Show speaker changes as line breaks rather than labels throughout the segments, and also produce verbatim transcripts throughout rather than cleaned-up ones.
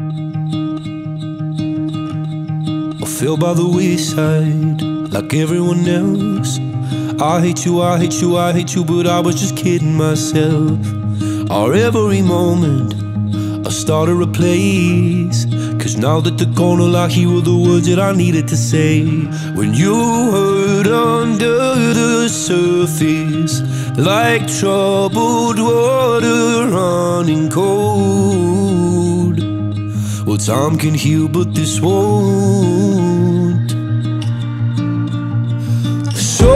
I fell by the wayside like everyone else. I hate you, I hate you, I hate you, but I was just kidding myself. Our every moment I started a place, cause now that they're gone, all I hear were the words that I needed to say. When you hurt under the surface, like troubled water running cold. Well, time can heal, but this won't. So,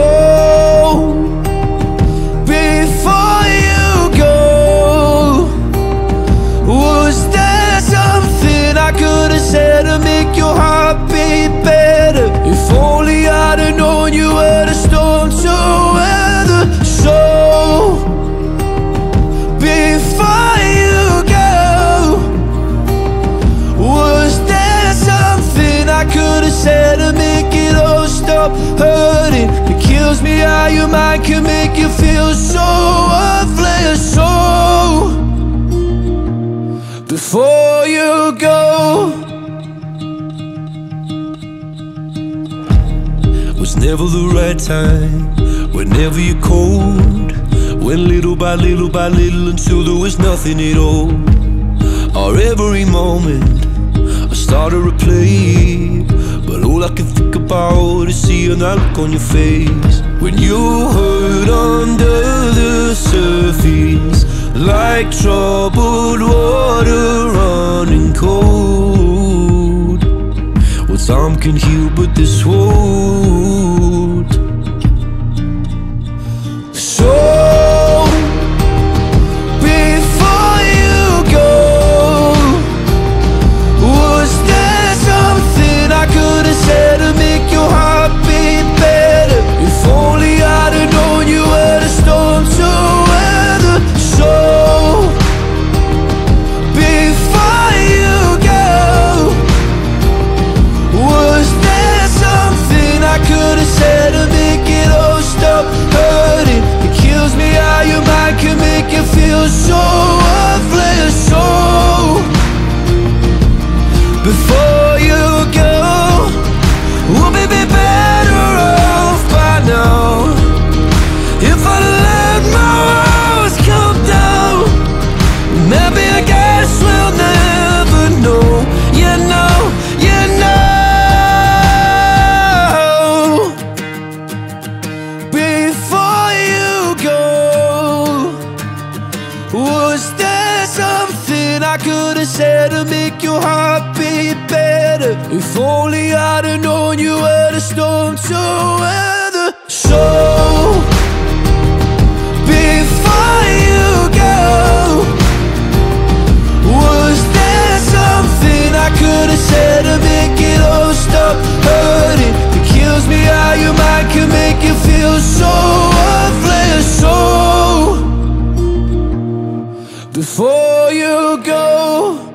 before you go, was there something I could have said to make your heart beat better? If only I'd have known you were the storm to weather. So, before you go, was there something I could have said to make it all stop hurting? It kills me how your mind can make you feel so worthless. So, before you go, was never the right time, whenever you're cold. Went little by little by little until there was nothing at all. Our every moment I started to play, but all I can think about is seeing that look on your face. When you hurt under the surface, like troubled water running cold. Well, time can heal, but this won't. So, before you go, was there something I could have said to make your heart beat better? If only I'd have known you were the storm to weather. So, before you go, was there something I could have said to make it all stop hurting? It kills me how your mind can make you feel so worthless. So, before you go, we'll be better off by now. If I let my walls come down, maybe I guess we'll never know. You know, you know. Before you go, was there something I could have said to make your heart beat better? If only I'd have known you were the storm to weather. So, before you go, was there something I could have said to make it all stop hurting? It kills me how your mind can make you feel so worthless. So, before you go,